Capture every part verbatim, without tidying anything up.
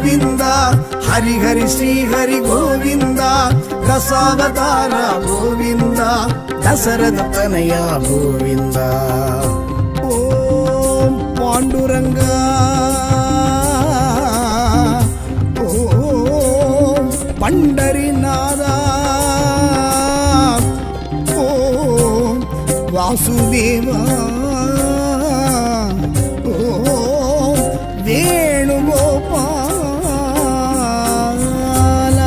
கோவிந்தா, ஹரி ஹரி ஸ்ரீ ஹரி கோவிந்தா, தசாவதார கோவிந்தா, தசரத தனயா கோவிந்தா. ஓம் பாண்டுரங்கா, ஓம் பண்டரிநாதா, ஓம் வாசுதேவா, ஓம் வேணுகோபாலா.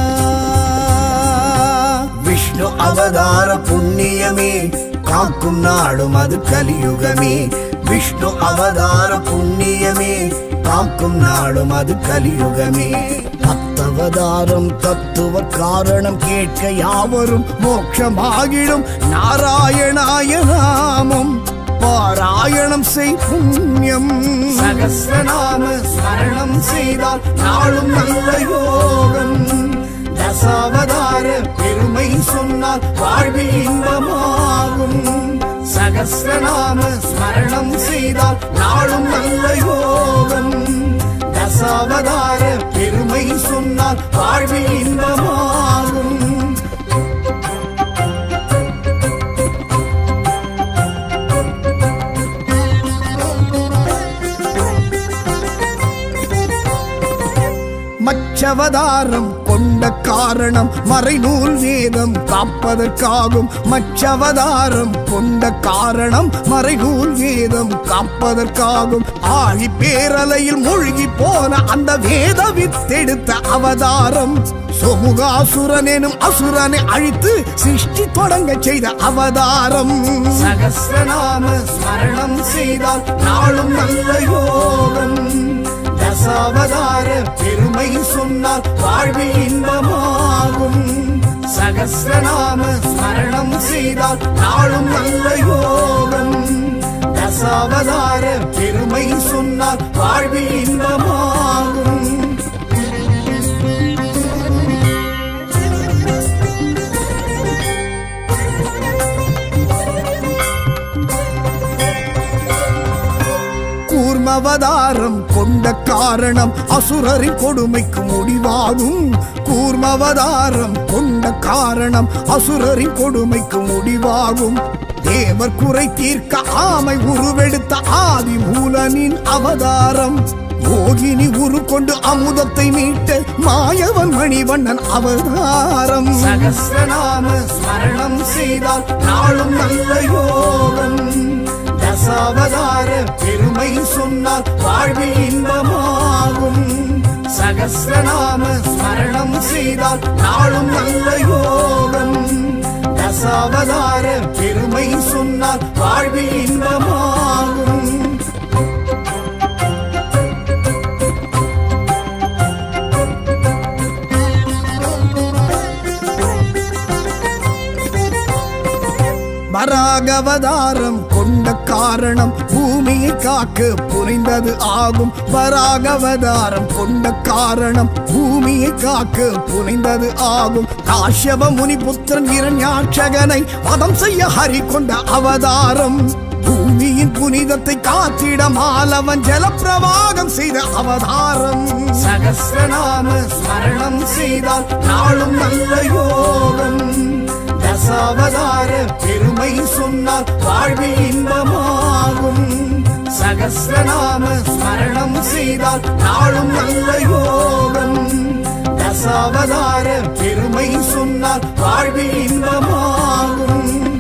விஷ்ணு அவதார புண்ணியமே, காக்கும் நாடும் அது கலியுகமே. விஷ்ணு அவதார புண்ணியமே, காக்கும் நாடும் அது கலியுகமே. அத்தவதாரம் தத்துவ காரணம் கேட்க யாவரும் மோட்சமாகிடும். நாராயணாய நாமம் பாராயணம் செய் புண்ணியம். சகஸ்ரநாம ஸ்மரணம் செய்தால் நாளும் நல்ல யோகம். தசாவதார பெருமை சொன்னால் வாழ்வில் இன்பமாகும். சகஸ்ரநாம ஸ்மரணம் செய்தால் நாளும் நல்ல யோகம். தசாவதார பெருமை சொன்னால் வாழ்வில் இன்பமாகும். மச்சவதாரம் கொண்ட காரணம் மறைநூல் வேதம் காப்பதற்காகும். மச்சவதாரம் கொண்ட காரணம் மறைநூல் வேதம் காப்பதற்காகும். ஆழி பேரலையில் மூழ்கி போன அந்த வேத வித்தெடுத்த அவதாரம். சோமுகாசுரன் எனும் அசுரனை அழித்து சிருஷ்டி தொடங்க செய்த அவதாரம். சகஸ்ரநாம ஸ்மரணம் செய்தால் நாளும் நல்ல யோகம். தசாவதார பெருமை சொன்னால் வாழ்வில் இன்பமாகும். சகஸ்ரநாம ஸ்மரணம் செய்தால் நாளும் நல்ல யோகம். தசாவதார பெருமை சொன்னால் வாழ்வில் இன்பமாகும். கூர்மவதாரம் கொண்ட காரணம் அசுரரின் கொடுமைக்கு முடிவாகும். கூர்மவதாரம் கொண்ட காரணம் அசுரரின் கொடுமைக்கு முடிவாகும். தேவர் குறை தீர்க்க ஆமை உருவெடுத்த ஆதி மூலனின் அவதாரம். யோகினி உரு கொண்டு அமுதத்தை மீட்ட மாயவன் மணிவண்ணன் அவதாரம். சகஸ்ரநாம ஸ்மரணம் செய்தால் நாளும் நல்ல யோகம். தசாவதார பெருமை சொன்னால் வாழ்வில் இன்பமாகும். சகஸ்ரநாம ஸ்மரணம் செய்தால் நாளும் நல்ல யோகம். தசாவதார பெருமை சொன்னால் வாழ்வில் இன்பமாகும். வராகவதாரம் கொண்ட காரணம் பூமியை காக்க புரிந்தது ஆகும். வராகவதாரம் கொண்ட காரணம் பூமியை காக்க புரிந்தது ஆகும். காஷ்யப முனி புத்திரன் இரண்யாட்சகனை வதம் செய்ய ஹரி கொண்ட அவதாரம். பூமியின் புனிதத்தை காத்திட மாலவன் ஜலப்பிரவாகம் செய்த அவதாரம். சகஸ்ரநாம ஸ்மரணம் செய்தால் நாளும் நல்ல யோகம். தசாவதார பெருமை சொன்னால் வாழ்வில் இன்பமாகும். சகஸ்ரநாம ஸ்மரணம் செய்தால் நாளும் நல்ல யோகம். தசாவதார பெருமை சொன்னால் வாழ்வில் இன்பமாகும்.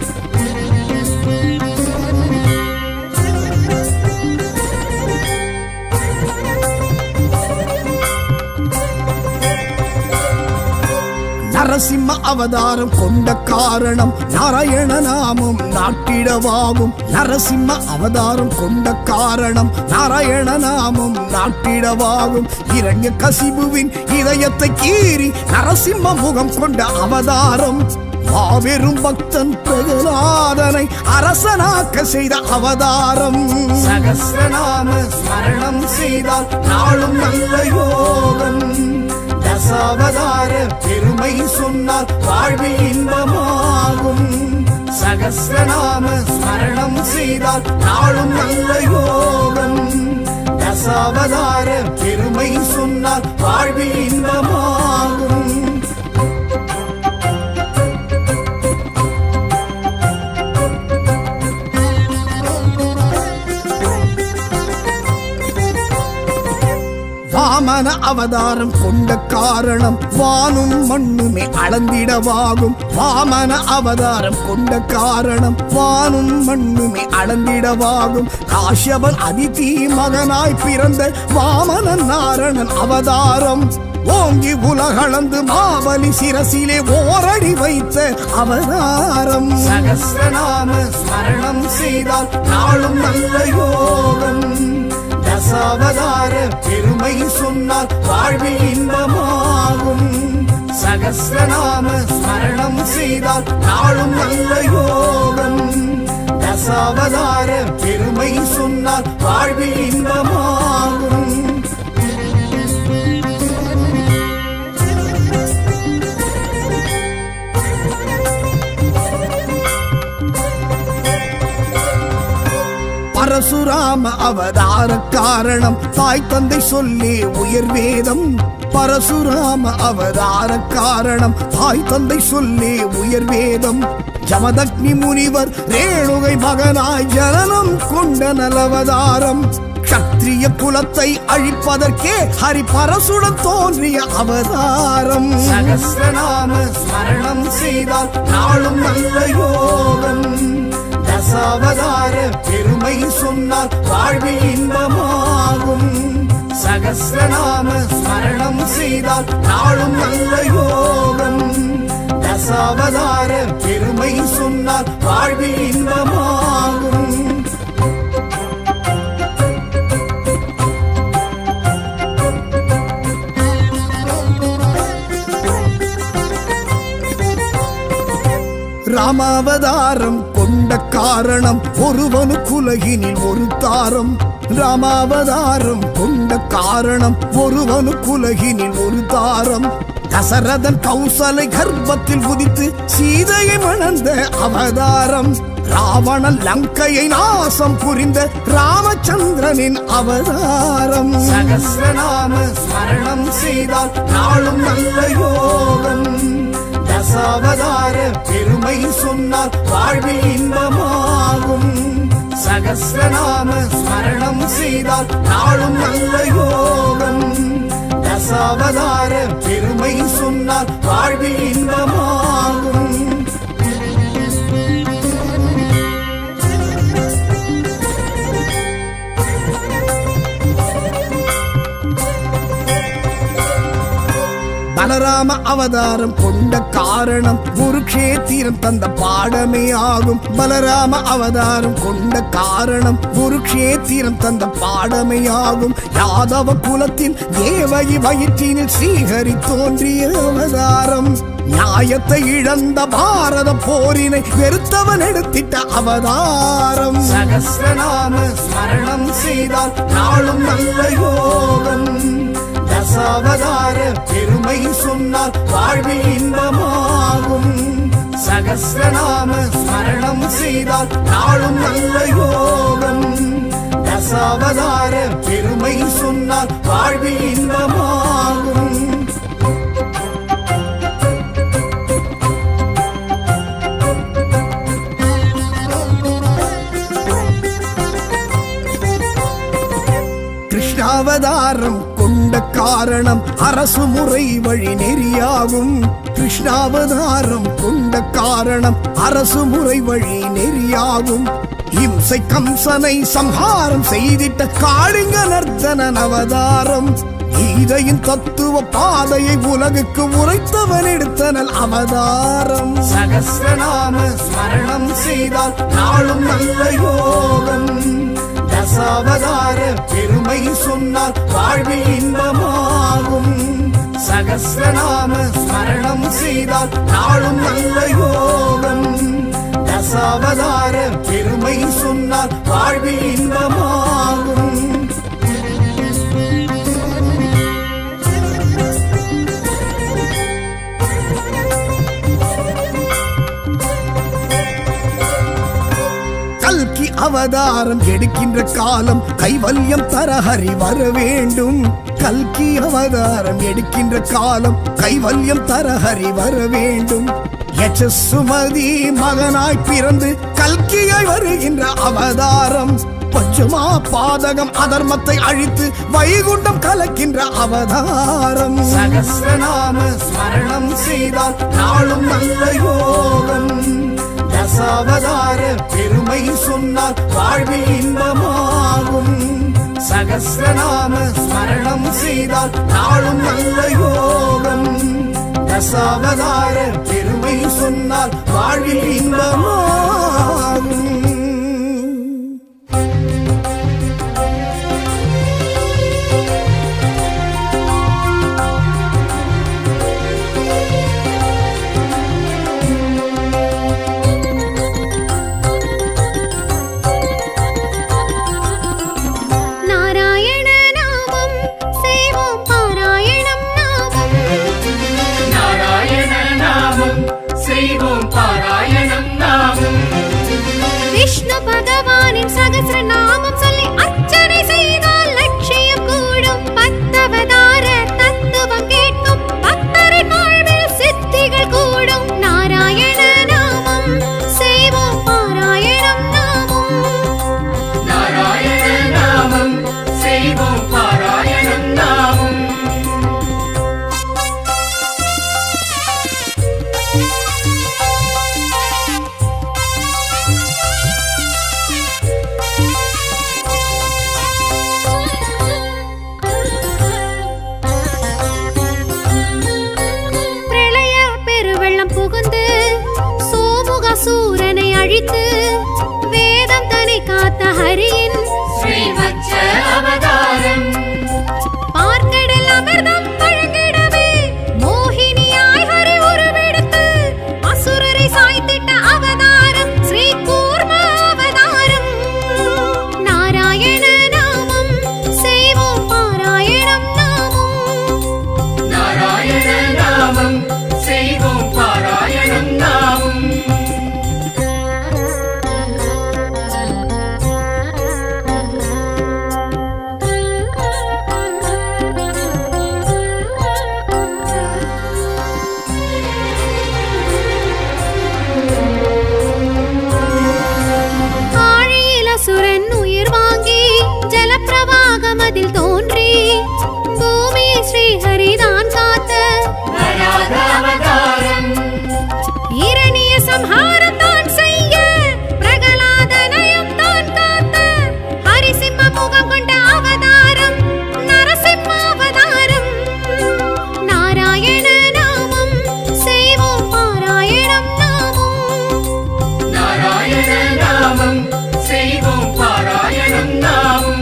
நரசிம்ம அவதாரம் கொண்ட காரணம் நாராயண நாமம் நாட்டிடவாகும். நரசிம்ம அவதாரம் கொண்ட காரணம் நாராயண நாமம் நாட்டிடவாகும். இரண்ய கசிபுவின் இதயத்தை கீறி நரசிம்ம முகம் கொண்ட அவதாரம். மாபெரும் பக்தன் பிரகலாதனை அரசனாக்க செய்த அவதாரம். சகஸ்ரநாம ஸ்மரணம் செய்தால் நாளும் நல்ல யோகம். தசாவதார பெருமை சொன்னால் வாழ்வில் இன்பமாகும். சகஸ்ரநாம ஸ்மரணம் செய்தால் நாளும் நல்ல யோகம். தசாவதார பெருமை சொன்னால் சொன்னார் வாழ்வில் இன்பமாகும். வாமன அவதாரம் கொண்ட காரணம் வானும் மண்ணுமே அளந்திடவாகும். வாமன அவதாரம் கொண்ட காரணம் வானும் மண்ணுமே அளந்திடவாகும். காஷ்யபன் அதிதி மகனாய் பிறந்த வாமனன் நாரணன் அவதாரம் ஓங்கி உலகளந்து மாபலி சிரசிலே ஓரடி வைத்த அவதாரம். சகஸ்ரநாம ஸ்மரணம் செய்தால் நாளும் நல்ல யோகம். தசாவதார பெருமை சொன்னால் வாழ்வில் இன்பமாகும். சகஸ்ரநாம ஸ்மரணம் செய்தால் நாளும் நல்ல யோகம். தசாவதார பெருமை சொன்னால் வாழ்வில் இன்பமாகும். பரசுராம அவதார காரணம் தாய் தந்தை சொல்லி உயர் வேதம். பரசுராம அவதார காரணம் தாய் தந்தை சொல்லி உயர் வேதம். ஜமதக்னி முனிவர் ரேணுகை மகனாய் ஜனனம் கொண்ட நலவதாரம். க்ஷத்ரிய குலத்தை அழிப்பதற்கே ஹரி பரசுடன் தோன்றிய அவதாரம். சகஸ்ரநாம ஸ்மரணம் செய்தால் நாளும் நல்ல யோகம். தசாவதார பெருமை சொன்னால் வாழ்வில் இன்பமாகும். சகஸ்ரநாம ஸ்மரணம் செய்தால் நாளும் நல்ல யோகம். தசாவதார பெருமை சொன்னால் வாழ்வில் இன்பமாகும். ராமாவதாரம் கொண்ட காரணம் ஒருவனுக்குலகினில் ஒரு தாரம். ராமாவதாரம் கொண்ட காரணம் ஒருவனுக்குலகினில் ஒரு தாரம். தசரதன் கௌசலை கர்ப்பத்தில் உதித்து சீதையை மணந்த அவதாரம். ராவணன் லங்கையை நாசம் புரிந்த ராமச்சந்திரனின் அவதாரம். சகஸ்ரநாம ஸ்மரணம் செய்தால் நாளும் நல்ல யோகம். தசாவதார பெருமை சொன்னால் வாழ்வில் இன்பமாகும். சகஸ்ரநாம ஸ்மரணம் செய்தால் நாளும் நல்ல யோகம். தசாவதார பெருமை சொன்னால் வாழ்வில் இன்பமாகும். பலராம அவதாரம் கொண்ட காரணம் குருக்ஷேத்திரம் தந்த பாடமே ஆகும். பலராம அவதாரம் கொண்ட காரணம் குருக்ஷேத்திரம் தந்த பாடமே ஆகும். யாதவ குலத்தின் தேவகி வயிற்றினில் ஸ்ரீஹரி தோன்றிய அவதாரம். நியாயத்தை இழந்த பாரத போரினை வெறுத்தவன் எடுத்திட்ட அவதாரம். சகஸ்ரநாம ஸ்மரணம் செய்தால் நாளும் நல்ல யோகம். தசாவதார பெருமை சொன்னால் வாழ்வில் இன்பமாகும். சகஸ்ரநாம ஸ்மரணம் செய்தால் நாளும் நல்ல யோகம். தசாவதார பெருமை சொன்னால் வாழ்வில் இன்பமாகும். கிருஷ்ணாவதாரம் கொண்ட காரணம் அரசு முறை வழி நெறியாகும். கிருஷ்ணாவதாரம் கொண்ட காரணம் அரசு முறை வழி நெறியாகும். இம்சை கம்சனை சம்ஹாரம் செய்திட்ட காளிங்க நர்த்தனன் அவதாரம். கீதையின் தத்துவ பாதையை உலகுக்கு உரைத்தவன் எடுத்தனல் அவதாரம். சகஸ்ரநாம ஸ்மரணம் செய்தால் நாளும் நல்ல யோகம். தசாவதார பெருமை சொன்னால் வாழ்வில் இன்பமாகும். சகஸ்ரநாம ஸ்மரணம் செய்தால் நாளும் நல்ல யோகம். தசாவதார பெருமை சொன்னால் வாழ்வில் இன்பமாகும். அவதாரம் எடுக்கின்ற காலம் கைவல்யம் தர ஹரி வர வேண்டும். கல்கி அவதாரம் எடுக்கின்ற காலம் கைவல்யம் தர ஹரி வர வேண்டும். யசசுமதி மகனாய் பிறந்து கல்கியாய் வருகின்ற அவதாரம் பஞ்சமா பாதகம் அதர்மத்தை அழித்து வைகுண்டம் கலக்கின்ற அவதாரம். சகஸ்ரநாம ஸ்மரணம் செய்தால் நாளும் நல்ல யோகம். தசாவதார பெருமை சொன்னால் வாழ்வில் இன்பமாகும். சகஸ்ரநாம ஸ்மரணம் செய்தால் நாளும் நல்ல யோகம். தசாவதார பெருமை சொன்னால் வாழ்வில் இன்பமாகும். விஷ்ணு பகவானின் சகஸ்ர நாமம் சொல்லி அர்ச்சனை செய்தால் லட்சியம் கூடும். பத்தவதார தத்துவம் கேட்கும் பக்தரின் வாழ்வில் சித்திகள் கூடும். நாராயண நாமம் செய்வோம் பாராயணம் நாமம். நாராயண நாமம் செய்வோம் பாராயணம் நாமம். சூரனை அழித்து வேதம் தன்னை காத்த ஹரியின் ஸ்ரீவத்ச அவதாரம். பார்க்கடல் அமிர்தம் வழங்கிடவே மோகினியாய் ஹரி உருவெடுத்து அசுரரை சாய்த்திட்ட அவதாரம் ஸ்ரீ கூர்ம அவதாரம். நாராயண நாமம் செய்வோம் பாராயணம் நாமம். நாராயண நாமம் செய்வோம் பாராயணம் நாமம். சுரன் உயிர் வாங்கி ஜலப்பிரவாகம் அதில் தோன்றி பூமியை ஸ்ரீஹரிதான் காத்த அவதாரம். இரணிய சம்ஹாரம் தான் செய்ய பிரகலாதனையும் தான் காத்த ஹரிசிம்ம முகம் கொண்ட அவதாரம் நரசிம்ம அவதாரம். நாராயண நாமம் செய்வோம் பாராயணம் நாமம். நாராயண நாமம் செய்வோம் பாராயணம் நாமம்.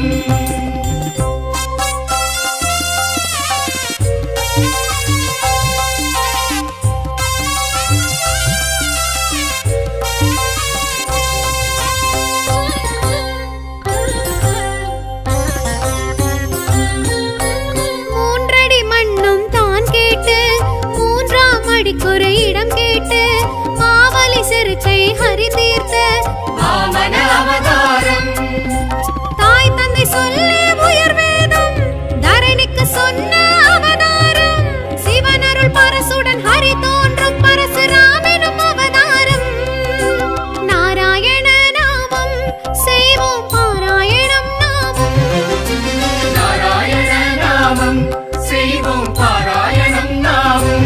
மூன்றடி மண்ணும் தான் கேட்டு மூன்றாம் அடிக்குறை இடம் கேட்டு மாவலி சிறுச்சை ஹரி தீர்த்த வாமன அவதாரம். தாய் தந்தை சொல்லே உயர் வேதம் தரணிக்கு சொன்ன அவதாரம். சிவனருள் பரசுடன் ஹரி தோன்றும் பரசுராமெனும் அவதாரம். நாராயண நாமம் செய்வோம் பாராயணம் நாமம். நாராயண நாமம் செய்வோம் பாராயணம் நாமம்.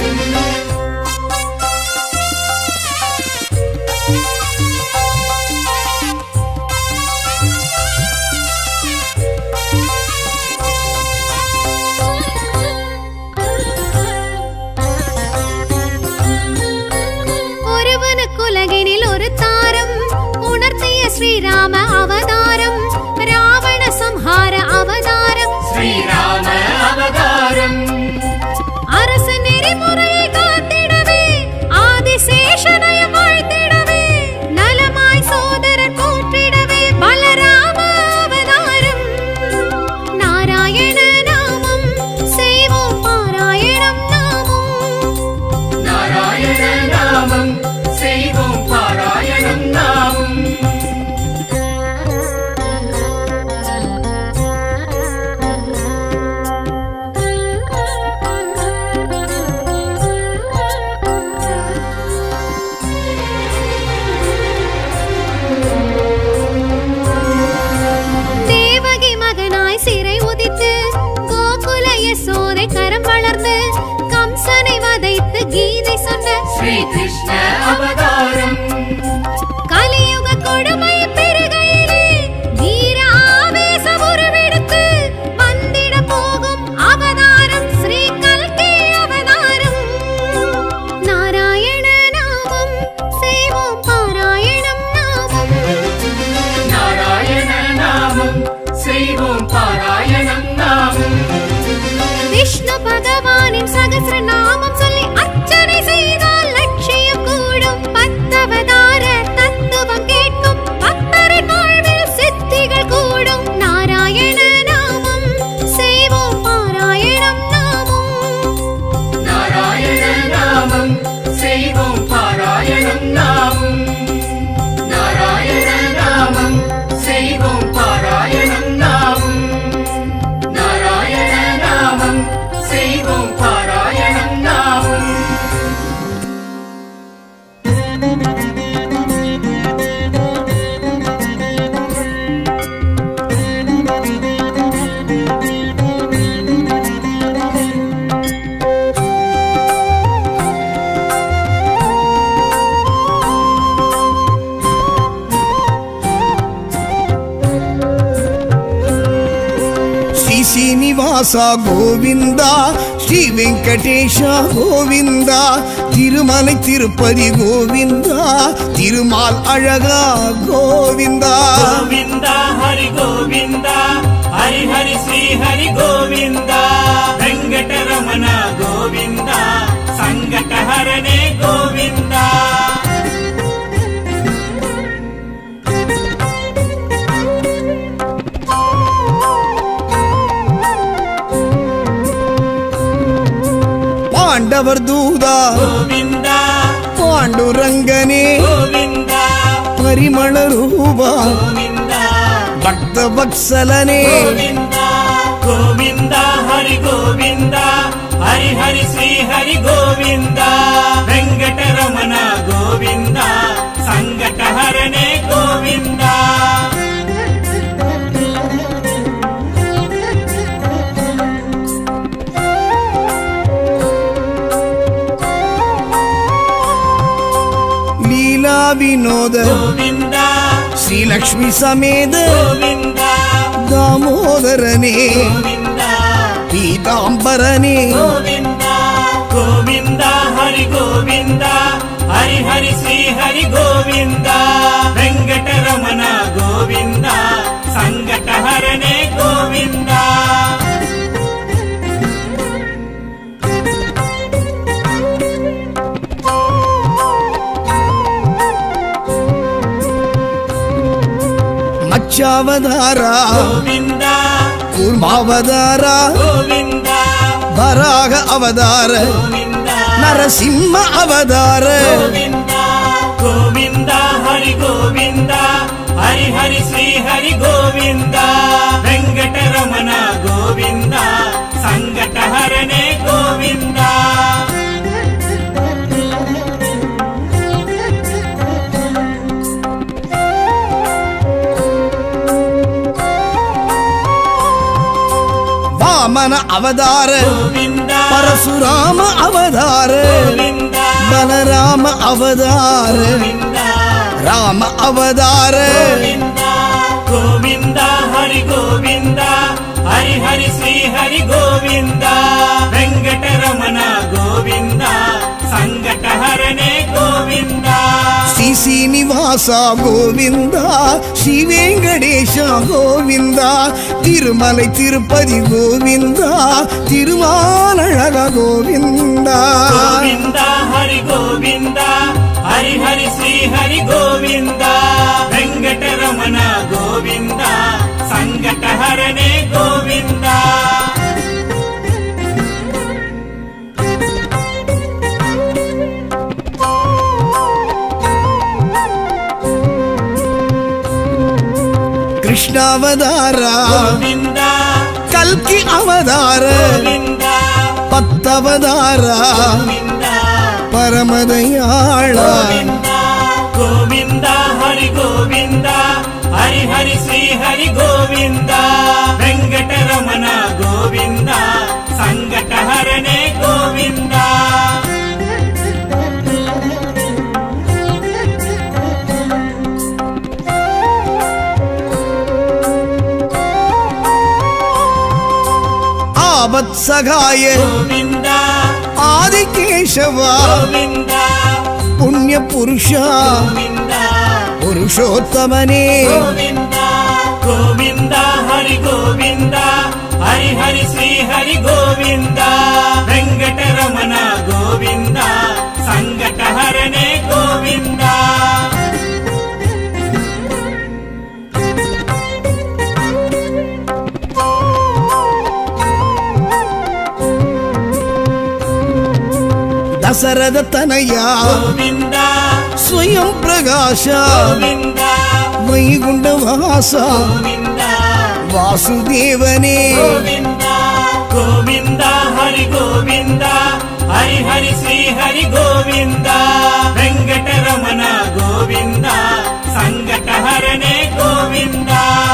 ஒருவனுக்குலகினில் ஒரு தாரம் உணர்த்திய ஸ்ரீராம அவதாரம். ராவண சம்ஹார அவதாரம் ஸ்ரீராம அவதாரம். அரசு நெறிமுறையை காத்திடவே ஆதிசேஷனையும் வாழ்த்திடவே நலமாய் சோதரர் போற்றிடவே பலராம அவதாரம். நாராயண நாமம் செய்வோம் பாராயணம் நாமம். நாராயண நாமம் செய்வோம் பாராயணம் நாமம். கொங்கை கரம் வளர்ந்து கம்சனை வதைத்து கீதை சொன்ன ஸ்ரீ கிருஷ்ண அவதாரம். கலியுக கொடுமை பெருகையிலே வீர ஆவேச உருவெடுத்து வந்திட போகும் அவதாரம் ஸ்ரீ கல்கி அவதாரம். நாராயண நாமம் செய்வோம் பாராயணம் நாமம். நாராயண நாமம் செய்வோம் பாராயணம் நாமம். விஷ்ணு பகவானின் சகஸ்ர நாமம் சொல்லி அர்ச்சனை செய்தால் லட்சியம் கூடும். பத்தவதார தத்துவம் கேட்கும் பக்தரின் வாழ்வில் சித்திகள் கூடும். நாராயண நாமம் செய்வோம் பாராயணம் நாமம். நாராயண நாமம் செய்வோம் பாராயணம் நாமம். நாராயண நாமம் செய்வோம் பாராயணம் நாமம். நாராயண நாமம் செய்வோம் பாராயணம் நாமம். శ్రీ శ్రీనివాస గోవింద శ్రీ వెంకటేశ గోవింద తిరుమలై తిరుపతి గోవింద తిరుమాల్ అழகா గోవింద గోవింద హరి గోవింద హరి హరి శ్రీ హరి గోవింద వెంకటరమణ గోవింద సంకట హరణే గోవింద. పాండవర్ దూదా గోవింద పాండురంగనే గోవింద పరిమళ రూపా గోవింద భక్త వత్సలనే గోవింద గోవింద హరి గోవింద హరి హరి శ్రీ హరి గోవింద వెంకటరమణ గోవింద సంకట హరణే గోవింద. లీలా వినోద గోవింద శ్రీ లక్ష్మి సమేత గోవింద దామోదరనే గోవింద పీతాంబరనే గోవింద గోవింద హరి గోవింద హరి హరి శ్రీ హరి గోవింద వెంకటరమణ గోవింద సంకట హరణే గోవింద. మత్స్యావతార గోవింద కూర్మావతార గోవింద వరాహ అవతార గోవింద నరసింహ అవతార గోవింద గోవింద హరి గోవింద హరి హరి శ్రీ హరి గోవింద వెంకటరమణ గోవింద సంకట హరణే గోవింద. వామన అవతార గోవింద పరశురామ అవతార గోవింద బలరామ అవతార గోవింద రామ అవతార గోవింద గోవింద హరి గోవింద హరి హరి శ్రీ హరి గోవింద వెంకటరమణ గోవింద సంకట హరణే గోవింద. శ్రీ శ్రీనివాస గోవింద శ్రీ వెంకటేశ గోవింద తిరుమలై తిరుపతి గోవింద తిరుమాలழக గోవింద. గోవింద హరి గోవింద హరి హరి శ్రీ హరి గోవింద వెంకటరమణ గోవింద సంకట హరణే గోవింద. కృష్ణావతార గోవింద కల్కి అవతార గోవింద పత్తవతార గోవింద పరమదయాళ గోవింద గోవింద హరి గోవింద హరి హరి శ్రీ హరి గోవింద వెంకటరమణ గోవింద సంకట ಸಂಕಟಹರನೆ ಗೋವಿಂದ ಆವತ್ಸಗಾಯ ಗೋವಿಂದ ಆದಿಕೇಶವ ಗೋವಿಂದ ಪುಣ್ಯ ಪುರುಷ ಗೋವಿಂದ ಪುರುಷೋತ್ತಮನೇ ಗೋವಿಂದ ಗೋವಿಂದ ಹರಿ ಗೋವಿಂದ ಹರಿ ಹರಿ ಶ್ರೀ ಹರಿ ಗೋವಿಂದ ವೆಂಕಟರಮಣ ಗೋವಿಂದ ಸಂಕಟಹರನೆ ಗೋವಿಂದ ದಸರದ ತನಯ ಗೋವಿಂದ ಸ್ವಯಂ ಪ್ರಕಾಶ ಗೋವಿಂದ ವೈಗುಂಡ ವಾಸ ಗೋವಿಂದ ವಾಸುದೇವನೇ ಗೋವಿಂದ ಗೋವಿಂದ ಹರಿ ಗೋವಿಂದ ಹರಿ ಹರಿ ಶ್ರೀ ಹರಿ ಗೋವಿಂದ ವೆಂಕಟರಮಣ ಗೋವಿಂದ ಸಂಕಟಹರನೆ ಗೋವಿಂದ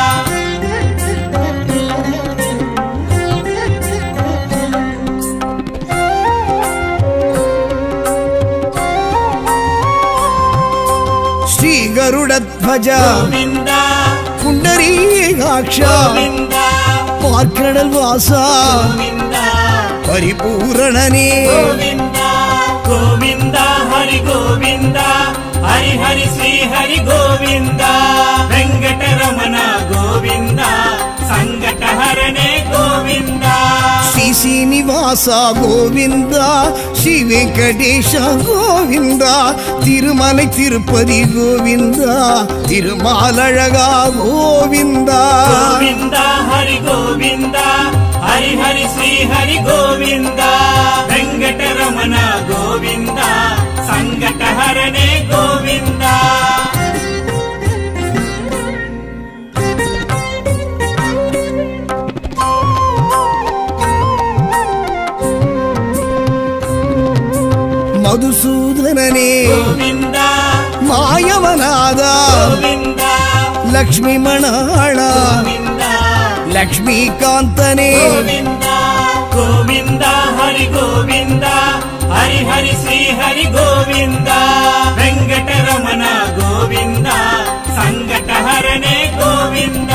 ಶ್ರೀ ಗರುಡಧ್ವಜ ಗೋವಿಂದ ಪುಂಡರೀಕಾಕ್ಷ ಗೋವಿಂದ ಪಾರ್ಕಡಲ್ ವಾಸ ಗೋವಿಂದ ಪರಿಪೂರಣನೇ ಗೋವಿಂದ ಗೋವಿಂದ ಹರಿ ಗೋವಿಂದ ಹರಿ ಹರಿ ಶ್ರೀ ಹರಿ ಗೋವಿಂದ ವೆಂಕಟರಮಣ ಗೋವಿಂದ ಸಂಕಟಹರನೆ ಗೋವಿಂದ ಶ್ರೀ ಶ್ರೀನಿವಾಸ ಗೋವಿಂದ ಶ್ರೀ ವೆಂಕಟೇಶ ಗೋವಿಂದ ತಿರುಮலை ತಿರುಪತಿ ಗೋವಿಂದ ತಿರುಮಾಲழகா ಗೋವಿಂದ ಗೋವಿಂದ ಹರಿ ಗೋವಿಂದ ಹರಿ ಹರಿ ಶ್ರೀ ಹರಿ ಗೋವಿಂದ ವೆಂಕಟರಮಣ ಗೋವಿಂದ ಸಂಕಟಹರನೆ ಗೋವಿಂದ ಮಧುಸೂದನನೇ ಗೋವಿಂದ ಮಾಯವನಾದ ಗೋವಿಂದ ಲಕ್ಷ್ಮೀ ಮಣಾಳ ಗೋವಿಂದ ಲಕ್ಷ್ಮೀಕಾಂತನೇ ಗೋವಿಂದ ಗೋವಿಂದ ಹರಿ ಗೋವಿಂದ ಹರಿ ಹರಿ ಶ್ರೀ ಹರಿ ಗೋವಿಂದ ವೆಂಕಟರಮಣ ಗೋವಿಂದ ಸಂಕಟಹರನೆ ಗೋವಿಂದ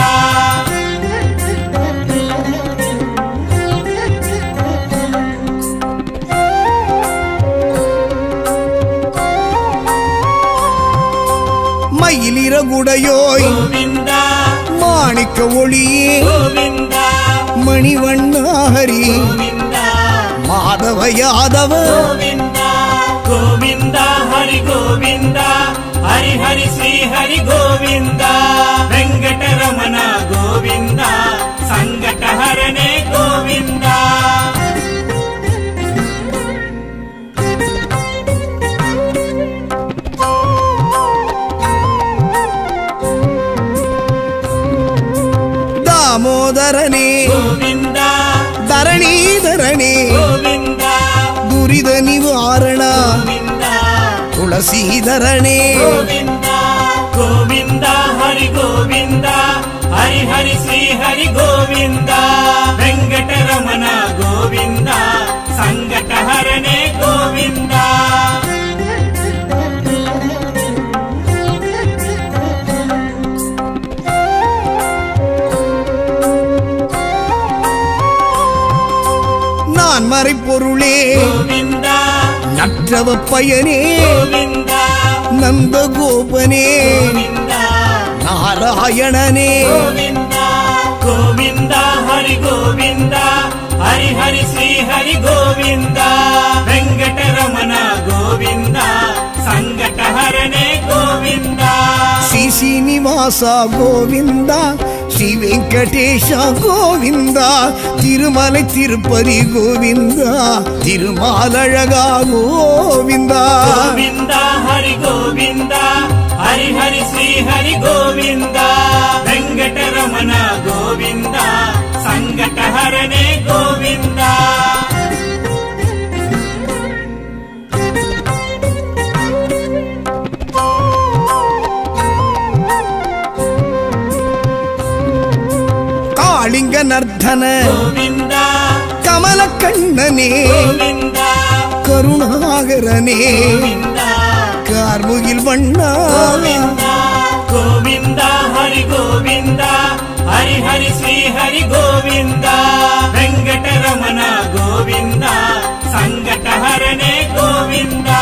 மயிலிறகுடையோய் ಗೋವಿಂದ மாணிக்க ஒளியே ಗೋವಿಂದ மணிவண்ண ஹரி ಗೋವಿಂದ மாதவ யாதவ ಗೋವಿಂದ ಗೋವಿಂದ ಹರಿ ಗೋವಿಂದ ಹರಿ ಹರಿ ಶ್ರೀ ಹರಿ ಗೋವಿಂದ ವೆಂಕಟರಮಣ ಗೋವಿಂದ ಸಂಕಟಹರನೆ ಗೋವಿಂದ தாமோதரனே ಗೋವಿಂದ தரணீதரனே ಗೋವಿಂದ துரித நிவாரண ಗೋವಿಂದ துளசீதரனே ಗೋವಿಂದ ಗೋವಿಂದ ಹರಿ ಗೋವಿಂದ ಹರಿ ಹರಿ ಶ್ರೀ ಹರಿ ಗೋವಿಂದ ವೆಂಕಟರಮಣ ಗೋವಿಂದ ಸಂಕಟಹರನೆ ಗೋವಿಂದ நான் மறைப்பொருளே ಗೋವಿಂದ நற்றவ பயனே ಗೋವಿಂದ நந்தகோபனே ಗೋವಿಂದ நாராயணனே ಗೋವಿಂದ ಗೋವಿಂದ ಹರಿ ಗೋವಿಂದ ಹರಿ ಹರಿ ಶ್ರೀ ಹರಿ ಗೋವಿಂದ ವೆಂಕಟರಮಣ ಗೋವಿಂದ ಸಂಕಟಹರನೆ ಗೋವಿಂದ ಶ್ರೀ ಶ್ರೀನಿವಾಸ ಗೋವಿಂದ ಶ್ರೀ ವೆಂಕಟೇಶ ಗೋವಿಂದ ತಿರುಮலை ತಿರುಪತಿ ಗೋವಿಂದ ತಿರುಮಾಲழகா ಗೋವಿಂದ ಗೋವಿಂದ ಹರಿ ಗೋವಿಂದ ಹರಿ ಹರಿ ಶ್ರೀ ಹರಿ ಗೋವಿಂದ ವೆಂಕಟರಮಣ ಗೋವಿಂದ ಸಂಕಟಹರನೆ ಗೋವಿಂದ ಕಾಳಿಂಗ ನರ್ಧನ ಗೋವಿಂದ ಕಮಲ கண்ணனே கோவிந்தா கருணாகரனே கோவிந்தா கார்முகில் வண்ணா கோவிந்தா கோவிந்தா ஹரி கோவிந்தா ஹரி ஹரி ஸ்ரீ ஹரி கோவிந்தா வெங்கடரமண கோவிந்தா சங்கடஹரணே கோவிந்தா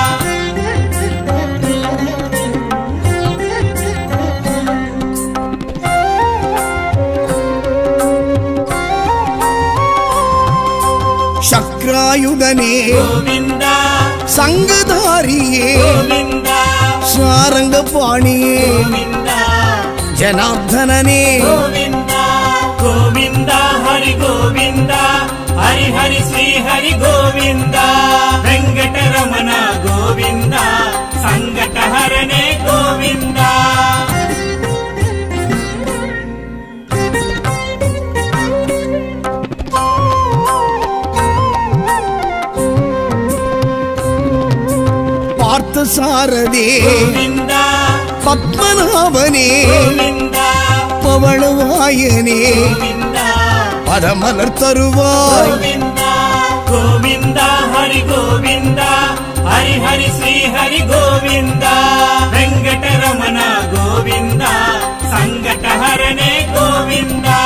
சக்ராயுதனே கோவிந்தா சங்கதாரியே கோவிந்தா சாரங்க பாணியே கோவிந்தா ஜனார்தனனே கோவிந்தா கோவிந்தா ஹரி கோவிந்தா ஹரி ஹரி ஸ்ரீ ஹரி கோவிந்தா வெங்கடரமண கோவிந்தா சங்கடஹரணே கோவிந்தா பார்த்த சாரதே கோவிந்தா பத்மநாபனே கோவிந்தா பவளவாயனே கோவிந்தா பதமலர் தருவாய் கோவிந்தா கோவிந்தா ஹரி கோவிந்தா ஹரி ஹரி ஸ்ரீ ஹரி கோவிந்தா வெங்கடரமண கோவிந்தா சங்கடஹரணே கோவிந்தா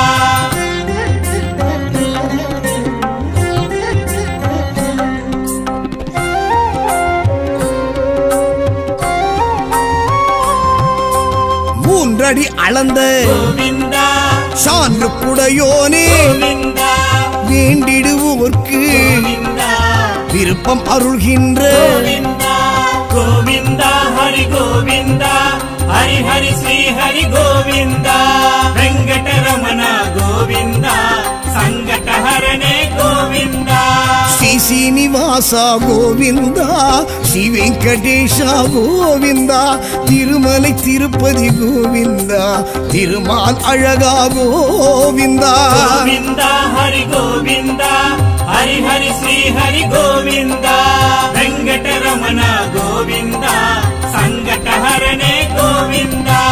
மூன்றடி அளந்த கோவிந்தா சான்று குடையோனே கோவிந்தா வேண்டிடுவோர்க்கு கோவிந்தா விருப்பம் அருள்கின்ற கோவிந்தா கோவிந்தா ஹரி கோவிந்தா ஹரி ஹரி ஸ்ரீ ஹரி கோவிந்தா வெங்கடரமண கோவிந்தா சங்கடஹரணே கோவிந்தா ஸ்ரீ சீனிவாசா கோவிந்தா ஸ்ரீ வெங்கடேஷா கோவிந்தா திருமலை திருப்பதி கோவிந்தா திருமால் அழகா கோவிந்தா கோவிந்தா ஹரி கோவிந்தா ஹரி ஹரி ஸ்ரீ ஹரி கோவிந்தா வெங்கடரமண கோவிந்தா சங்கடஹரணே கோவிந்தா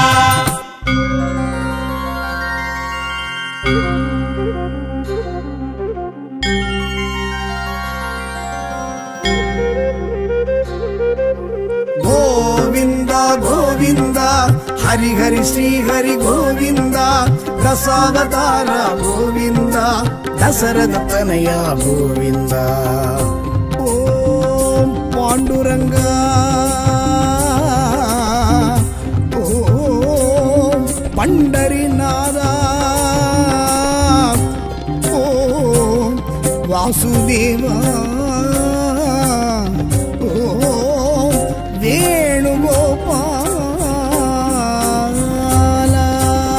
கோவிந்தா கோவிந்தா ஹரி ஹரி ஸ்ரீ ஹரி கோவிந்தா தசாவதார கோவிந்தா தசரத தனயா கோவிந்தா ஓம் பாண்டுரங்கா ஓம் பண்டரிநாதா ஓம் வாசுதேவா ஓம் வேணுகோபாலா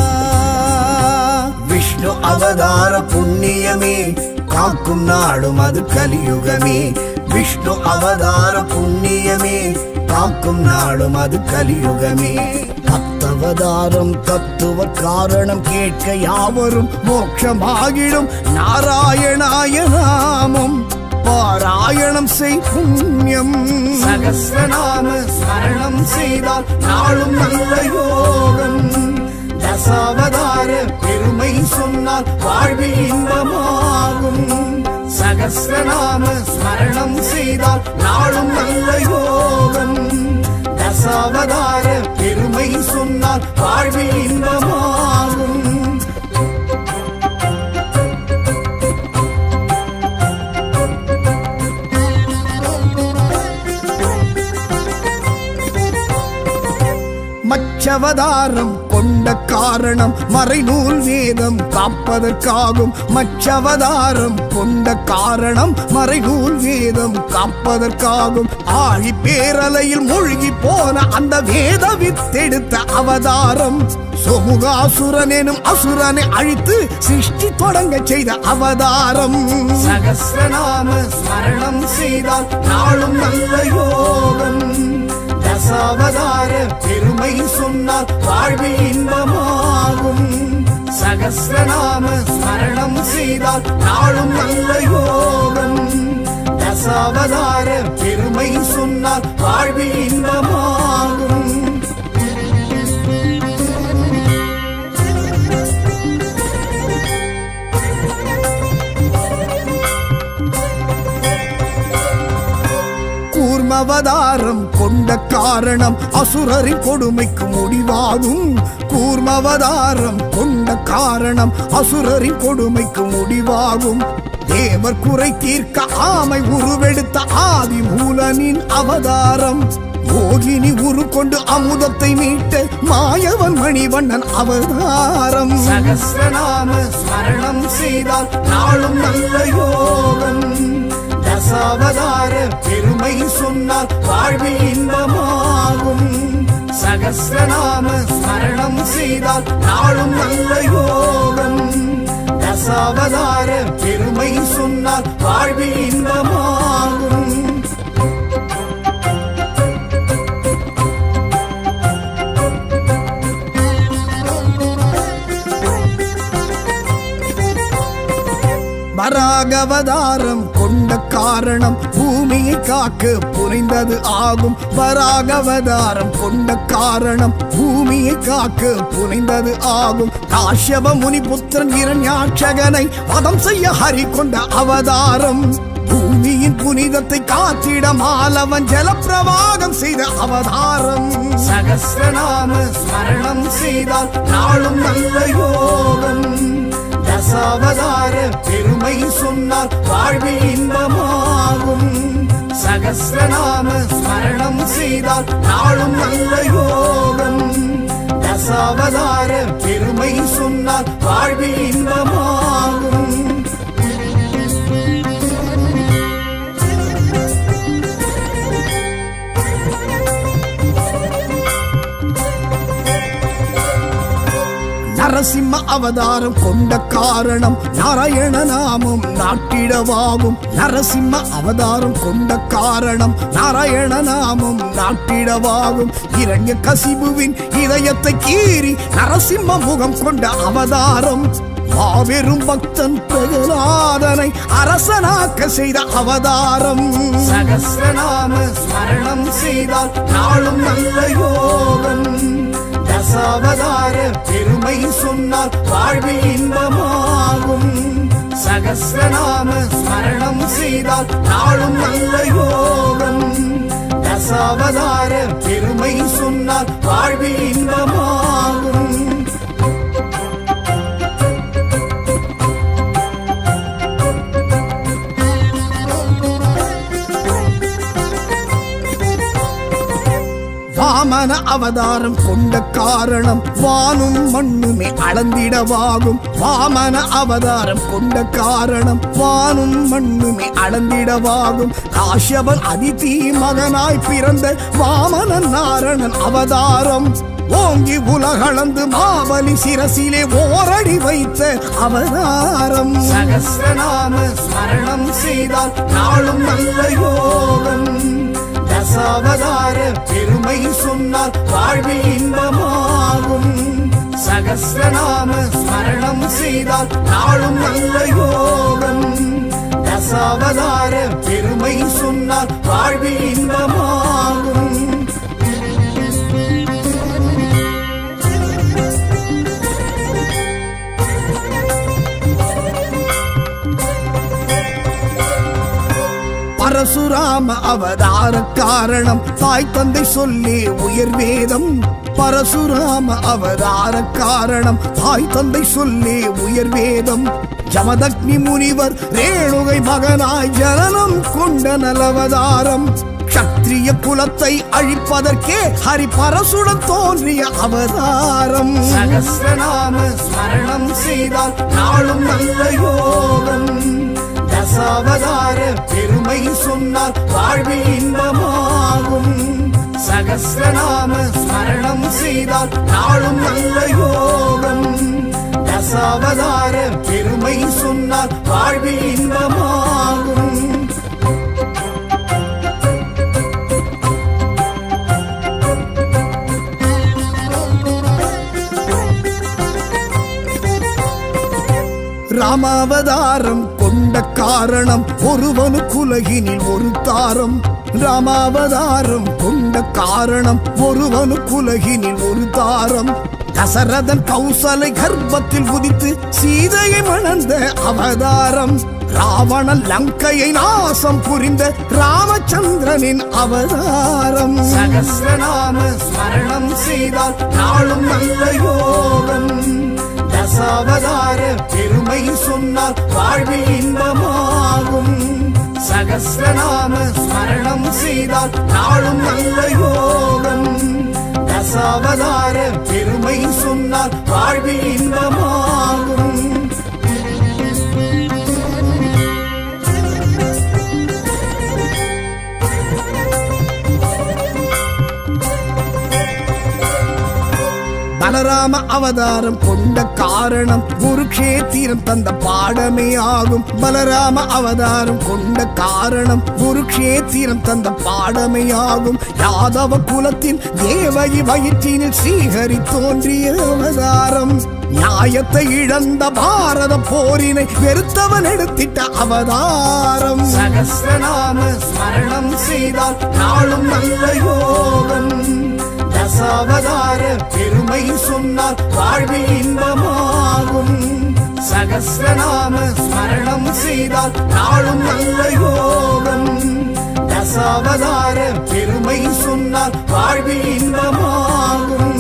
விஷ்ணு அவதார புண்ணியமே காக்கும் நாடும் அது கலியுகமே விஷ்ணு அவதார புண்ணியமே காக்கும் நாடும் அது கலியுகமே தத்தவதாரம் தத்துவ காரணம் கேட்க யாவரும் மோட்சமாகிடும் நாராயணாய நாமம் பாராயணம் செய் புண்ணியம் சகஸ்ரநாம ஸ்மரணம் செய்தால் நாளும் நல்ல யோகம் தசாவதார பெருமை சொன்னால் வாழ்வில் இன்பமாகும் சகஸ்ரநாம ஸ்மரணம் செய்தால் நாளும் நல்ல யோகம் தசாவதார பெருமை சொன்னால் வாழ்வில் இன்பமாகும் மச்சவதாரம் கொண்ட காரணம் மறைநூல் வேதம் காப்பதற்காகும் மச்சவதாரம் கொண்ட காரணம் மறைநூல் வேதம் காப்பதற்காகும் ஆழி பேரலையில் மூழ்கி போன அந்த வேத வித்தெடுத்த அவதாரம் சோமுகாசுரன் எனும் அசுரனை அழித்து சிருஷ்டி தொடங்க செய்த அவதாரம் சகஸ்ரநாம ஸ்மரணம் செய்தால் நாளும் நல்ல யோகம் தசாவதார பெருமை சொன்னால் வாழ்வில் இன்பமாகும் சகஸ்ரநாம ஸ்மரணம் செய்தால் நாளும் நல்ல யோகம் தசாவதார பெருமை சொன்னால் வாழ்வில் இன்பமாகும் கூர்மவதாரம் கொண்ட காரணம் அசுரரின் கொடுமைக்கு முடிவாகும். கூர்மவதாரம் கொண்ட காரணம் அசுரரின் கொடுமைக்கு முடிவாகும். தேவர் குறை தீர்க்க ஆமை உருவெடுத்த ஆதி மூலனின் அவதாரம். யோகினி உரு கொண்டு அமுதத்தை மீட்ட மாயவன் மணிவண்ணன் அவதாரம். சகஸ்ரநாம ஸ்மரணம் செய்தால் நாளும் நல்ல யோகம். தசாவதார பெருமை சொன்னால் வாழ்வில் இன்பமாகும். சகஸ்ரநாம ஸ்மரணம் செய்தால் நாளும் நல்ல யோகம். தசாவதார பெருமை சொன்னால் வாழ்வில் இன்பமாகும். வராகவதாரம் கொண்ட காரணம் பூமியை காக்க புரிந்தது ஆகும். வராகவதாரம் கொண்ட காரணம் பூமியை காக்க புரிந்தது ஆகும். காஷ்யப முனி புத்திரன் இரண்யாட்சகனை வதம் செய்ய ஹரி கொண்ட அவதாரம். பூமியின் புனிதத்தை காத்திட மாலவன் ஜலப்பிரவாகம் செய்த அவதாரம். சகஸ்ரநாம ஸ்மரணம் செய்தால் நாளும் நல்ல யோகம். தசாவதார பெருமை சொன்னால் வாழ்வில் இன்பமாகும். சகஸ்ரநாம ஸ்மரணம் செய்தால் நாளும் நல்ல யோகம். தசாவதார பெருமை சொன்னால் வாழ்வில் இன்பமாகும். நரசிம்ம அவதாரம் கொண்ட காரணம் நாராயண நாமம் நாட்டிடவாகும். நரசிம்ம அவதாரம் கொண்ட காரணம் நாராயண நாமம் நாட்டிடவாகும். இரண்ய கசிபுவின் இதயத்தை கீறி நரசிம்ம முகம் கொண்ட அவதாரம். மாபெரும் பக்தன் பிரகலாதனை அரசனாக்க செய்த அவதாரம். சகஸ்ரநாம ஸ்மரணம் செய்தால் நாளும் நல்ல யோகம். தசாவதார பெருமை சொன்னால் வாழ்வில் இன்பமாகும். சகஸ்ரநாம ஸ்மரணம் செய்தால் நாளும் நல்ல யோகம். தசாவதார பெருமை சொன்னால் வாழ்வில் இன்பமாகும். வாமன அவதாரம் கொண்ட காரணம் வானும் மண்ணுமே அளந்திடவாகும். வாமன அவதாரம் கொண்ட காரணம் வானும் மண்ணுமே அளந்திடவாகும். காஷ்யபன் அதிதி மகனாய் பிறந்த வாமனன் நாரணன் அவதாரம். ஓங்கி உலகளந்து மாபலி சிரசிலே ஓரடி வைத்த அவதாரம். சகஸ்ரநாம ஸ்மரணம் செய்தால் நாளும் நல்ல யோகம். தசாவதார பெருமை சொன்னால் வாழ்வில் இன்பமாகும். சகஸ்ரநாம ஸ்மரணம் செய்தால் நாளும் நல்ல யோகம். தசாவதார பெருமை சொன்னால் வாழ்வில் இன்பமாகும். பரசுராம அவதார காரணம் தாய் தந்தை சொல்லி உயர் வேதம். பரசுராம அவதார காரணம் தாய் தந்தை சொல்லி உயர் வேதம். ஜமதக்னி முனிவர் ரேணுகை மகனாய் ஜனனம் கொண்ட நலவதாரம். சத்திரிய குலத்தை அழிப்பதற்கே ஹரி பரசுடன் தோன்றிய அவதாரம். சகஸ்ரநாம ஸ்மரணம் செய்தால் நாளும் நல்ல யோகம். தசாவதார பெருமை சொன்னால் வாழ்வில் இன்பமாகும். சகஸ்ரநாம ஸ்மரணம் செய்தால் நாளும் நல்ல யோகம். தசாவதார பெருமை சொன்னால் வாழ்வில் இன்பமாகும். ராமாவதாரம் கொண்ட காரணம் ஒருவனுக்குலகினில் ஒரு தாரம். ராமாவதாரம் கொண்ட காரணம் ஒருவனுக்குலகினில் ஒரு தாரம். தசரதன் கௌசலை கர்ப்பத்தில் உதித்து சீதையை மணந்த அவதாரம். ராவணன் லங்கையை நாசம் புரிந்த ராமச்சந்திரனின் அவதாரம். சகஸ்ரநாம ஸ்மரணம் செய்தால் நாளும் நல்ல யோகம். தசாவதார பெருமை சொன்னால் வாழ்வில் இன்பமாகும். சகஸ்ரநாம ஸ்மரணம் செய்தால் நாளும் நல்ல யோகம். தசாவதார பெருமை சொன்னால் வாழ்வில் இன்பமாகும். பலராம அவதாரம் கொண்ட காரணம் குருக்ஷேத்திரம் தந்த பாடமே ஆகும். பலராம அவதாரம் கொண்ட காரணம் குருக்ஷேத்திரம் தந்த பாடமே ஆகும். யாதவ குலத்தின் தேவகி வயிற்றினில் ஸ்ரீஹரி தோன்றிய அவதாரம். நியாயத்தை இழந்த பாரத போரினை வெறுத்தவன் எடுத்திட்ட அவதாரம். சகஸ்ரநாம ஸ்மரணம் செய்தால் நாளும் நல்ல யோகம். தசாவதார பெருமை சொன்னால் வாழ்வில் இன்பமாகும். சகஸ்ரநாம ஸ்மரணம் செய்தால் நாளும் நல்ல யோகம். தசாவதார பெருமை சொன்னால் வாழ்வில் இன்பமாகும்.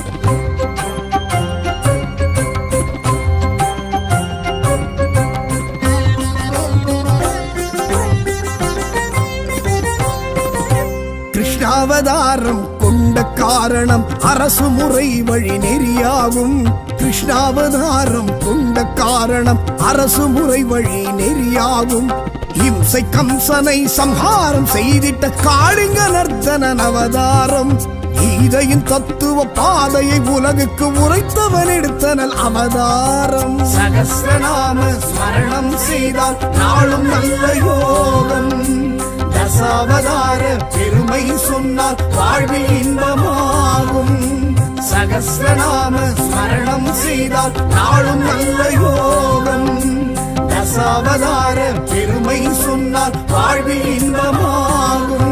கிருஷ்ணாவதாரம் கொண்ட காரணம் அரசு முறை வழி நெறியாகும். கிருஷ்ணாவதாரம் கொண்ட காரணம் அரசு முறை வழி நெறியாகும். இம்சை கம்சனை சம்ஹாரம் செய்திட்ட காளிங்க நர்த்தனன் அவதாரம். கீதையின் தத்துவ பாதையை உலகுக்கு உரைத்தவன் எடுத்தனல் அவதாரம். சகஸ்ரநாம ஸ்மரணம் செய்தால் நாளும் நல்ல யோகம். தசாவதார பெருமை சொன்னால் வாழ்வில் இன்பமாகும். சகஸ்ரநாம ஸ்மரணம் செய்தால் நாளும் நல்ல யோகம். தசாவதார பெருமை சொன்னால் வாழ்வில் இன்பமாகும்.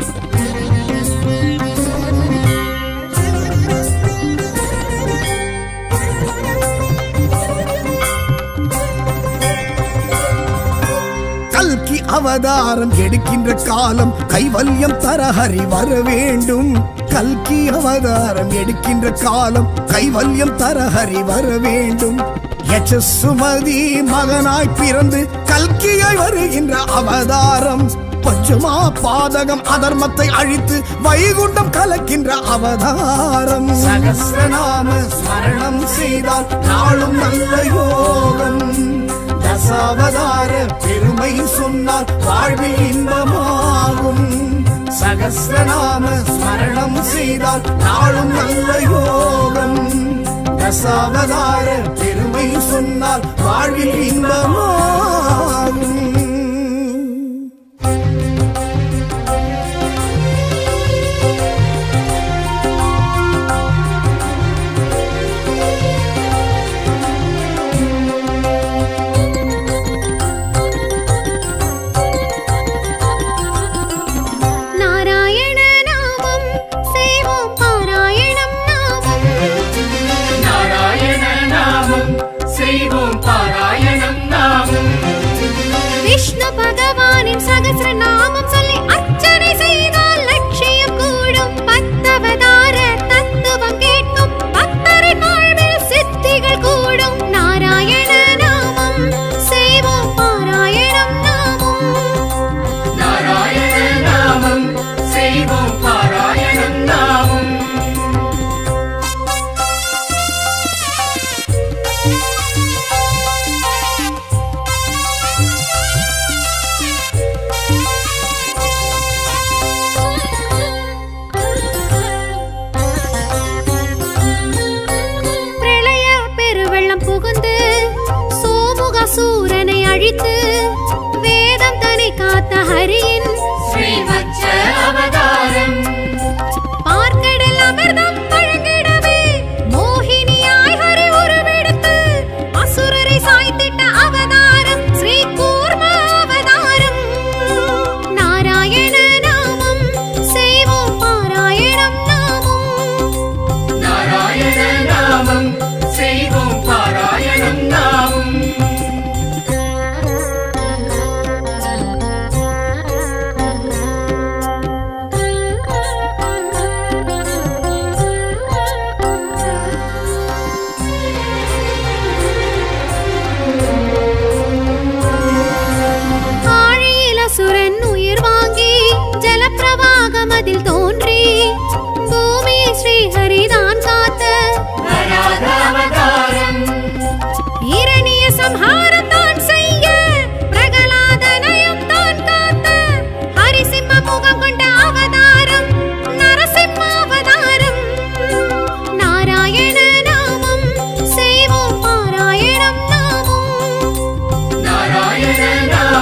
கல்கி அவதாரம் எடுக்கின்ற காலம் கைவல்யம் தர ஹரி வர வேண்டும். கல்கி அவதாரம் எடுக்கின்ற காலம் கைவல்யம் தர ஹரி வர வேண்டும். யசசுமதி மகனாய் பிறந்து கல்கியாய் வருகின்ற அவதாரம். பஞ்சமா பாதகம் அதர்மத்தை அழித்து வைகுண்டம் கலக்கின்ற அவதாரம். சகஸ்ரநாம ஸ்மரணம் செய்தால் நாளும் நல்ல யோகம். தசாவதார பெருமை சொன்னால் வாழ்வில் இன்பமாகும். சகஸ்ரநாம ஸ்மரணம் செய்தால் நாளும் நல்ல யோகம். தசாவதார பெருமை சொன்னால் வாழ்வில் இன்பமாகும். விஷ்ணு பகவானின் சகஸ்ர நாமம் சொல்லி அர்ச்சனை செய்தால் லட்சியம் கூடும். பத்தவதார தத்துவம் கேட்கும் பக்தரின் வாழ்வில் சித்திகள் கூடும். நாராயண நாமம் செய்வோம் பாராயணம் நாமம். நாராயண நாமம் செய்வோம் பாராயணம் நாமம்.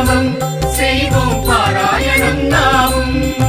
நாமம் செய்வோம் பாராயணம் நாமும்.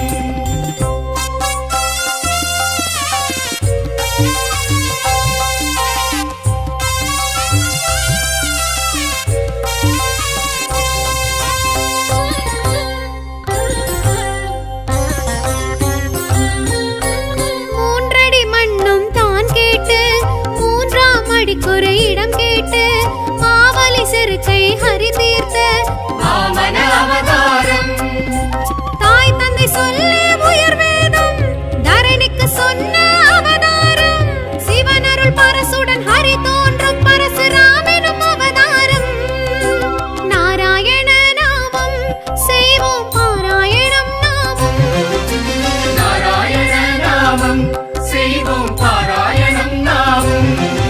மூன்றடி மண்ணும் தான் கேட்டு மூன்றாம் அடிக்குறை இடம் கேட்டு மாவலி செருக்கை ஹரி தீர்த்த வாமன அவதாரம். தாய் தந்தை சொல்லே உயர் வேதம் தரணிக்கு சொன்ன அவதாரம். சிவனருள் பரசுடன் ஹரி தோன்றும் பரசுராமெனும் அவதாரம். நாராயண நாமம் செய்வோம் பாராயணம் நாமும். நாராயண நாமம் செய்வோம் பாராயணம் நாமும்.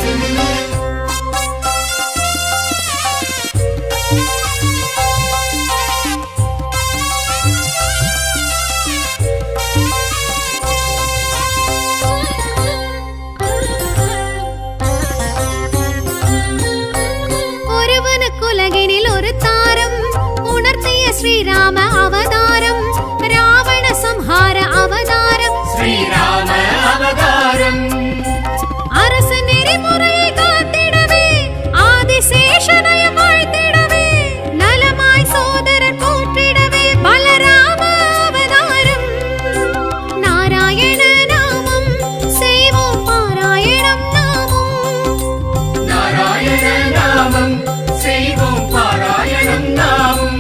ஒருவனுக்குலகினில் ஒரு தாரம் உணர்த்திய ஸ்ரீராம அவதாரம். ராவண சம்ஹார அவதாரம். ஸ்ரீராம அவதாரம். அரசு நெறிமுறையை காத்திடவே ஆதிசேஷனையும் வாழ்த்திடவே நலமாய் சோதரர் போற்றிடவே பலராம அவதாரம். நாராயண நாமம் செய்வோம் பாராயணம் நாமும். நாராயண நாமம் செய்வோம் பாராயணம் நாமும்.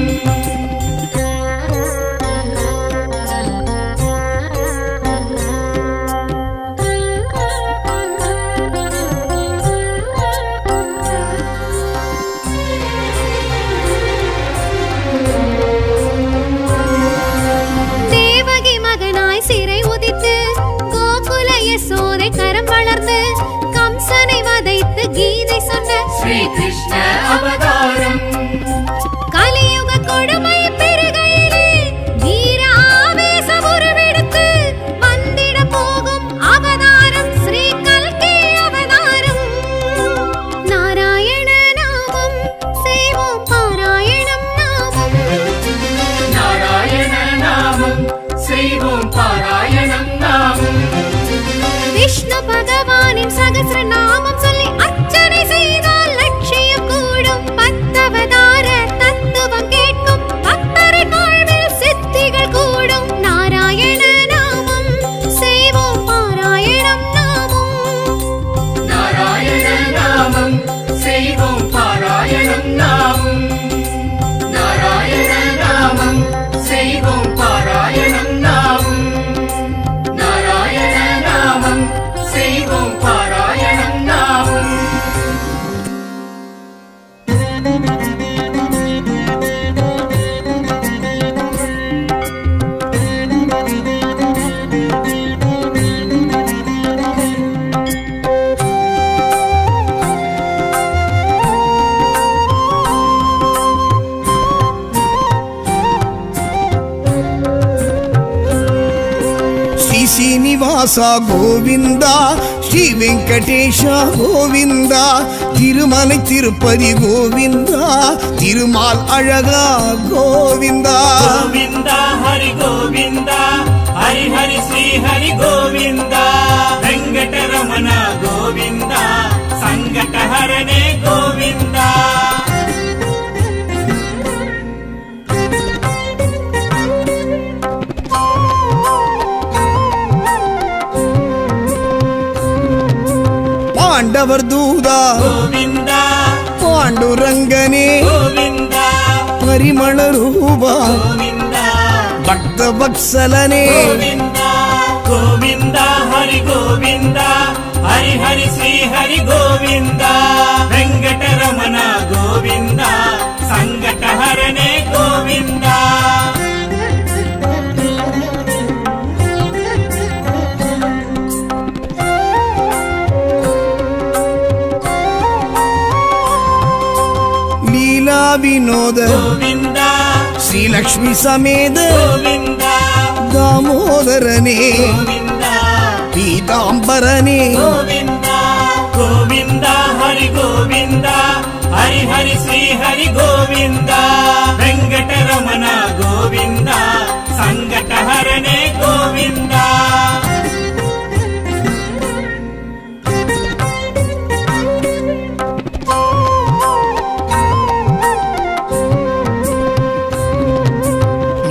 தேவகி மகனாய் சிறை உதித்து கோகுல யசோதை கரம் வளர்ந்து கம்சனை வதைத்து கீதை சொன்ன ஸ்ரீ கிருஷ்ண அவதாரம். கலியுக கொடுமை பெருகையிலே வீர ஆவேசம் உருவெடுத்து வந்திட போகும் அவதாரம். ஸ்ரீ கல்கி அவதாரம். நாராயண நாமம் செய்வோம் பாராயணம் நாமும். நாராயண நாமம் செய்வோம் பாராயணம் நாமும். விஷ்ணு பகவானின் சகஸ்ர நாமம் சொல்லி அர்ச்சனை செய்தால் லட்சியம் கூடும். பத்தவதார தத்துவம் கேட்கும் பக்தரின் வாழ்வில் சித்திகள் கூடும். நாராயண நாமம் செய்வோம் பாராயணம் நாமும். நாராயண நாமம் செய்வோம் பாராயணம் நாமும். நாராயண நாமம் செய்வோம் பாராயணம் நாமும். நாராயண நாமம் செய்வோம் பாராயணம் நாமும். శ్రీ శ్రీనివాస గోవింద శ్రీ వెంకటేశ గోవింద తిరుమலை తిరుపతి గోవింద తిరుమాల్ అழகா గోవింద. గోవింద హరి గోవింద హరి హరి శ్రీ హరి గోవింద వెంకటరమణ గోవింద సంకటహరణే గోవింద. పాండవర్ దూదా గోవింద పాండురంగనే గోవింద పరిమళ రూపా గోవింద భక్త వత్సలనే గోవింద గోవింద హరి గోవింద హరి హరి శ్రీ హరి గోవింద వెంకటరమణ గోవింద సంకటహరణే గోవింద. లీలా వినోద గోవింద శ్రీలక్ష్మి సమేత గోవింద దామోదరనే గోవింద పీతాంబరనే గోవింద గోవింద హరి గోవింద హరి హరి శ్రీ హరి గోవింద వెంకట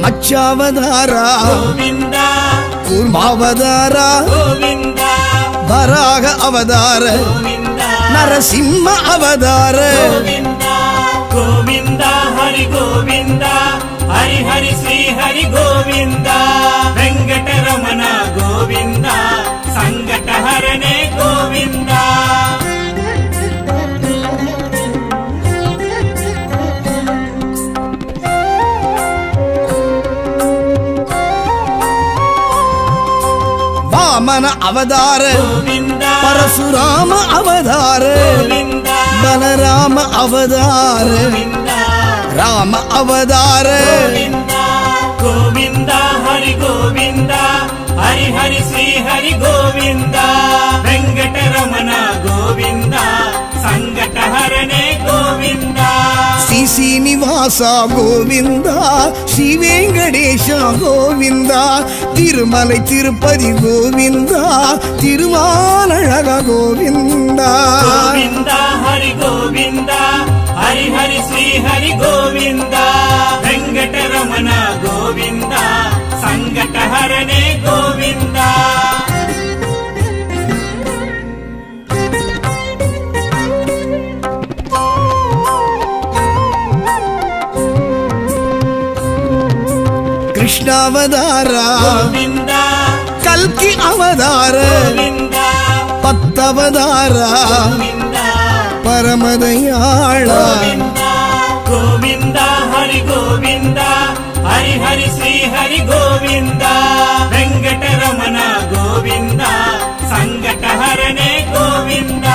ಮಚ್ಚಾವತಾರ ಗೋವಿಂದ ಕೂರ್ಮಾವತಾರ ಗೋವಿಂದ ವರಾಹ ಅವತಾರ ಗೋವಿಂದ ನರಸಿಂಹ ಅವತಾರ ಗೋವಿಂದ ಗೋವಿಂದ ಹರಿ ಗೋವಿಂದ ಹರಿ ಹರಿ ಶ್ರೀ ಹರಿ ಗೋವಿಂದ ವೆಂಕಟರಮಣ ಗೋವಿಂದ ಸಂಕಟ ಹರನೆ ಗೋವಿಂದ ವಾಮನ ಅವತಾರ ಗೋವಿಂದ ಪರಶುರಾಮ ಅವತಾರ ಗೋವಿಂದ ಬಲರಾಮ ಅವತಾರ ಗೋವಿಂದ ರಾಮ ಅವತಾರ ಗೋವಿಂದ ಗೋವಿಂದ ಹರಿ ಗೋವಿಂದ ಹರಿ ಹರಿ ಶ್ರೀ ಹರಿ ಗೋವಿಂದ ವೆಂಕಟರಮಣ ಗೋವಿಂದ ಸಂಕಟ ಹರನೆ ಗೋವಿಂದ ಶ್ರೀ ಶ್ರೀನಿವಾಸ ಗೋವಿಂದ ಶ್ರೀ ವೆಂಕಟೇಶ ಗೋವಿಂದ ತಿರುಮಲೈ ತಿರುಪತಿ ಗೋವಿಂದ ತಿರುಮಾಲழக ಗೋವಿಂದ ಗೋವಿಂದ ಹರಿ ಗೋವಿಂದ ಹರಿ ಹರಿ ಶ್ರೀ ಹರಿ ಗೋವಿಂದ ವೆಂಕಟರಮಣ ಗೋವಿಂದ ಸಂಕಟ ಹರನೆ ಗೋವಿಂದ ಕೃಷ್ಣಾವತಾರ ಗೋವಿಂದ ಕಲ್ಕಿ ಅವತಾರ ಗೋವಿಂದ ಪತ್ತವತಾರ ಗೋವಿಂದ ಪರಮದಯಾಳ ಗೋವಿಂದ ಗೋವಿಂದ ಹರಿ ಗೋವಿಂದ ಹರಿ ಹರಿ ಶ್ರೀ ಹರಿ ಗೋವಿಂದ ವೆಂಕಟರಮಣ ಗೋವಿಂದ ಸಂಕಟ ಹರನೆ ಗೋವಿಂದ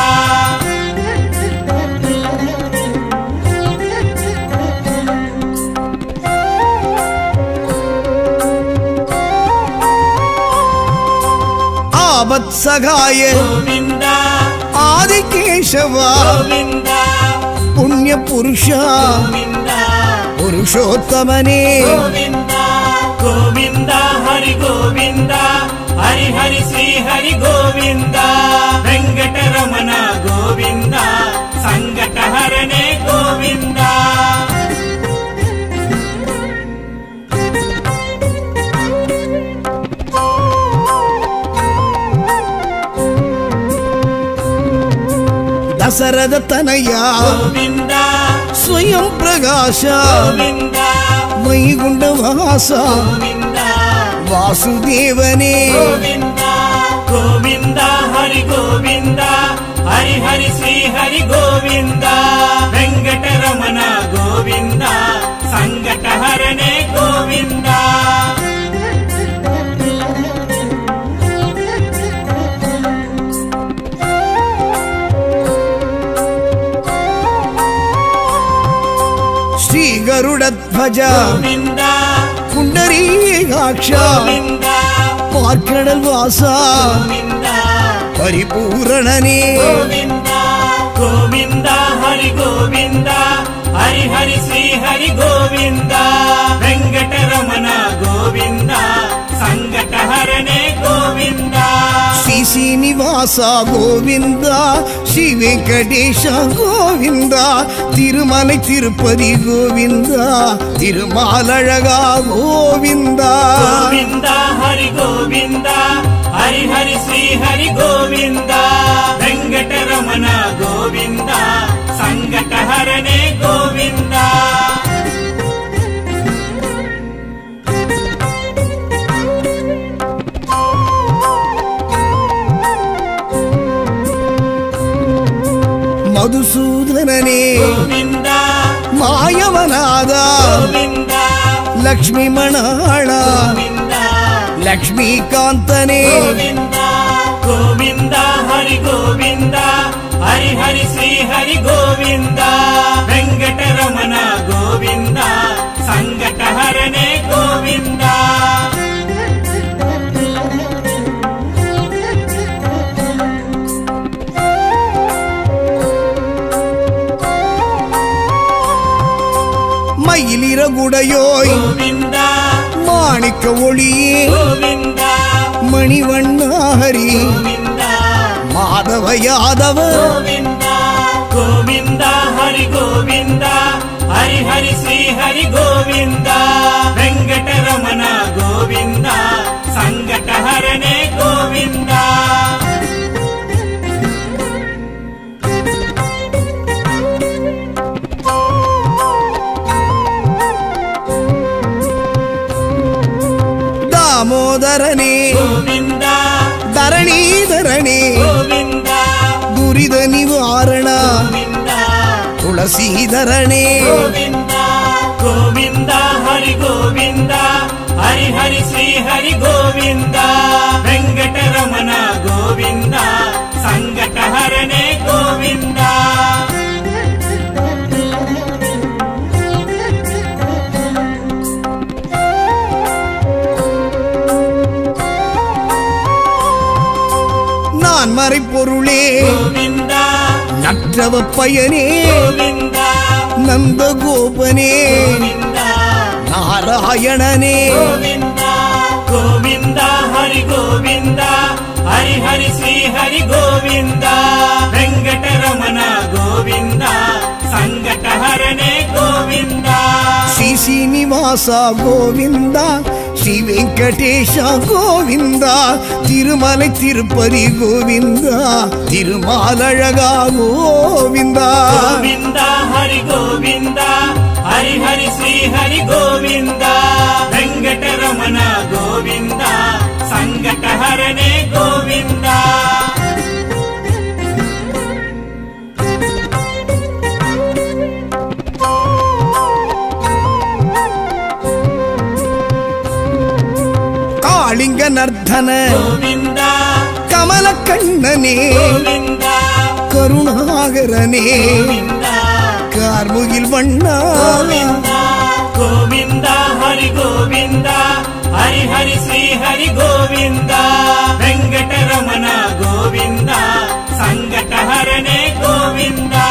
ಆವತ್ಸಗಾಯ ಗೋವಿಂದ ಆದಿಕೇಶವ ಗೋವಿಂದ ಪುಣ್ಯ ಪುರುಷ ಗೋವಿಂದ ಪುರುಷೋತ್ತಮನೇ ಗೋವಿಂದ ಗೋವಿಂದ ಹರಿ ಗೋವಿಂದ ಹರಿ ಹರಿ ಶ್ರೀ ಹರಿ ಗೋವಿಂದ ವೆಂಕಟರಮಣ ಗೋವಿಂದ ಸಂಕಟ ಹರನೆ ಗೋವಿಂದ ದಸರದ ತನಯ ಗೋವಿಂದ ಸ್ವಯಂ ಪ್ರಕಾಶ ಗೋವಿಂದ ವೈಗುಂಡ ವಾಸ ಗೋವಿಂದ ವಾಸುದೇವನೇ ಗೋವಿಂದ ಗೋವಿಂದ ಹರಿ ಗೋವಿಂದ ಹರಿ ಹರಿ ಶ್ರೀ ಹರಿ ಗೋವಿಂದ ವೆಂಕಟರಮಣ ಗೋವಿಂದ ಸಂಕಟ ಹರನೆ ಗೋವಿಂದ ಶ್ರೀ ಗರುಡ ಧ್ವಜ ಗೋವಿಂದ ಪುಂಡರೀಕಾಕ್ಷ ಗೋವಿಂದ ಪಾರ್ಕಡಲ್ ವಾಸ ಗೋವಿಂದ ಪರಿಪೂರಣನೇ ಗೋವಿಂದ ಗೋವಿಂದ ಹರಿ ಗೋವಿಂದ ಹರಿ ಹರಿ ಶ್ರೀ ಹರಿ ಗೋವಿಂದ ವೆಂಕಟರಮಣ ಗೋವಿಂದ ಸಂಕಟ ಹರನೆ ಗೋವಿಂದ ಶ್ರೀ ಶ್ರೀನಿವಾಸ ಗೋವಿಂದ ಶ್ರೀ ವೆಂಕಟೇಶ ಗೋವಿಂದ ತಿರುಮಲೈ ತಿರುಪತಿ ಗೋವಿಂದ ತಿರುಮಾಲழக ಗೋವಿಂದ ಗೋವಿಂದ ಹರಿ ಗೋವಿಂದ ಹರಿ ಹರಿ ಶ್ರೀ ಹರಿ ಗೋವಿಂದ ವೆಂಕಟರಮಣ ಗೋವಿಂದ ಸಂಕಟ ಹರನೆ ಗೋವಿಂದ ಮಧುಸೂದನನೇ ಗೋವಿಂದ ಮಾಯವನಾದ ಗೋವಿಂದ ಲಕ್ಷ್ಮೀ ಮಣಾಳ ಗೋವಿಂದ ಲಕ್ಷ್ಮೀಕಾಂತನೇ ಗೋವಿಂದ ಗೋವಿಂದ ಹರಿ ಗೋವಿಂದ ಹರಿ ಹರಿ ಶ್ರೀ ಹರಿ ಗೋವಿಂದ ವೆಂಕಟರಮಣ ಗೋವಿಂದ ಸಂಕಟ ಹರನೆ ಗೋವಿಂದ மயிலிற குடையோய் ಗೋವಿಂದ மாணிக்க ஒளியே ಗೋವಿಂದ மணிவண்ணாஹரி ಗೋವಿಂದ மாதவ யாதவ ಗೋವಿಂದ ಗೋವಿಂದ ಹರಿ ಗೋವಿಂದ ஹரி ஹரி ஸ்ரீ ஹரி கோவிந்தா வெங்கடரமண கோவிந்தா சங்கடஹரணே கோவிந்தா தாமோதரனே கோவிந்தா தரணீதரனே கோவிந்தா துரித நிவாரண கோவிந்தா துளசீதரனே கோவிந்தா கோவிந்தா ஹரி கோவிந்தா ஹரி ஹரி ஸ்ரீ ஹரி கோவிந்தா வெங்கடரமண கோவிந்தா சங்கடஹரணே கோவிந்தா நான் மறைப்பொருளே கோவிந்தா நற்றவ பயனே கோவிந்தா நந்தகோபனே கோவிந்தா நாராயணனே கோவிந்தா கோவிந்தா ஹரி கோவிந்தா ஹரி ஹரி ஸ்ரீ ஹரி கோவிந்தா வெங்கடரமண கோவிந்தா சங்கடஹரணே கோவிந்தா ஸ்ரீ சீனிவாச கோவிந்தா ஸ்ரீ வெங்கடேஷ கோவிந்தா திருமலை திருப்பதி கோவிந்தா திருமாலழகா கோவிந்தா கோவிந்தா ஹரி கோவிந்தா ஹரி ஹரி ஸ்ரீ ஹரி கோவிந்தா வெங்கடரமண கோவிந்தா சங்கடஹரணே கோவிந்தா காளிங்க நர்த்தன கோவிந்தா கமல கண்ணனே கோவிந்தா கருணாகரனே கோவிந்தா கார்முகில் வண்ணா கோவிந்தா கோவிந்தா ஹரி கோவிந்தா ஹரி ஹரி ஸ்ரீ ஹரி கோவிந்தா வெங்கடரமண கோவிந்தா சங்கடஹரணே கோவிந்தா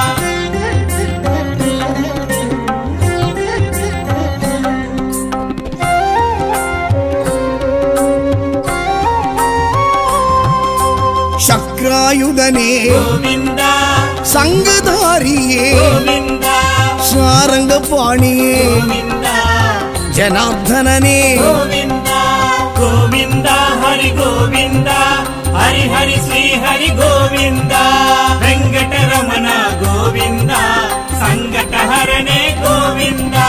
சக்ராயுதனே கோவிந்தா சங்கதாரியே கோவிந்தா சாரங்க பாணியே கோவிந்தா ஜனார்தனனே கோவிந்தா கோவிந்தா ஹரி கோவிந்தா ஹரி ஹரி ஸ்ரீ ஹரி கோவிந்தா வெங்கடரமண கோவிந்தா சங்கடஹரணே கோவிந்தா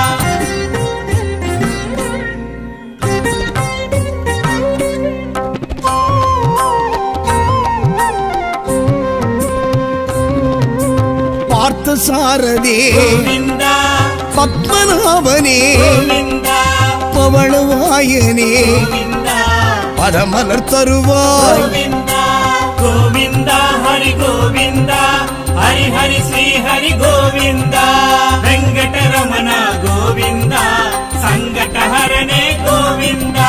பார்த்த சாரதே கோவிந்தா பத்மநாபனே கோவிந்தா பவளவாயனே கோவிந்தா பதமலர் தருவாய் கோவிந்தா கோவிந்தா ஹரி கோவிந்தா ஹரி ஹரி ஸ்ரீ ஹரி கோவிந்தா வெங்கடரமண கோவிந்தா சங்கடஹரணே கோவிந்தா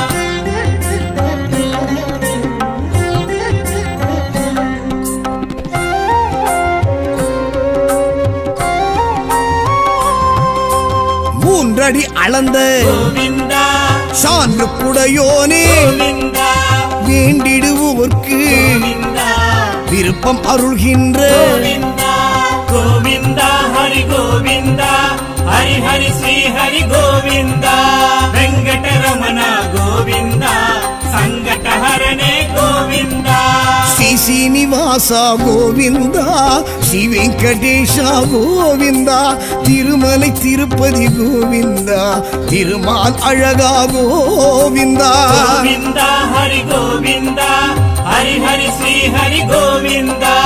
மூன்றடி அளந்த கோவிந்தா சான்று குடையோனே கோவிந்தா வேண்டிடுவோர்க்கு கோவிந்தா விருப்பம் அருள்கின்ற கோவிந்தா கோவிந்தா ஹரி கோவிந்தா ஹரி ஹரி ஸ்ரீ ஹரி கோவிந்தா வெங்கடரமண கோவிந்தா சங்கடஹரணே கோவிந்தா ஸ்ரீ சீனிவாச கோவிந்தா ஸ்ரீ வெங்கடேஷ கோவிந்தா திருமலை திருப்பதி கோவிந்தா திருமால் அழகா கோவிந்தா கோவிந்தா ஹரி கோவிந்தா ஹரி ஹரி ஸ்ரீ ஹரி கோவிந்தா